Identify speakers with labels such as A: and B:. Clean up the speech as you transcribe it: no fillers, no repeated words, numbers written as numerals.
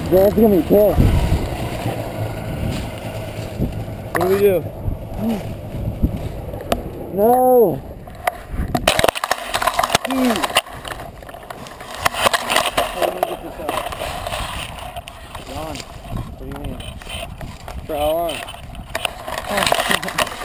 A: Grant's gonna be pissed. What do we do? No! Dude! How are we gonna get this out? Gone. What do you mean? For how long?